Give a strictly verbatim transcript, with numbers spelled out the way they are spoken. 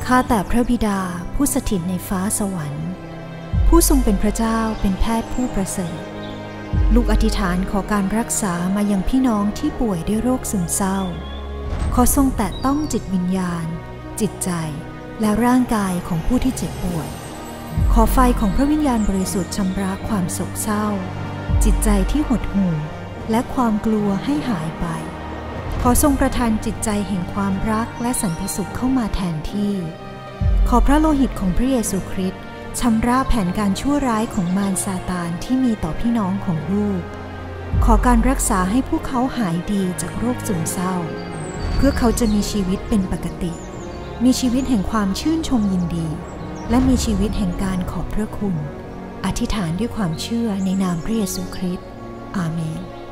ข้าแต่พระบิดาผู้สถิตในฟ้าสวรรค์ผู้ทรงเป็นพระเจ้าเป็นแพทย์ผู้ประเสริฐลูกอธิษฐานขอการรักษามายังพี่น้องที่ป่วยด้วยโรคซึมเศร้าขอทรงแตะต้องจิตวิญญาณจิตใจและร่างกายของผู้ที่เจ็บป่วยขอไฟของพระวิญญาณบริสุทธิ์ชำระความโศกเศร้าจิตใจที่หดหู่และความกลัวให้หายไปขอทรงประทานจิตใจแห่งความรักและสันติสุขเข้ามาแทนที่ขอพระโลหิตของพระเยซูคริสต์ชำระแผนการชั่วร้ายของมารซาตานที่มีต่อพี่น้องของลูกขอการรักษาให้พวกเขาหายดีจากโรคซึมเศร้าเพื่อเขาจะมีชีวิตเป็นปกติมีชีวิตแห่งความชื่นชมยินดีและมีชีวิตแห่งการขอบพระคุณอธิษฐานด้วยความเชื่อในนามพระเยซูคริสต์อาเมน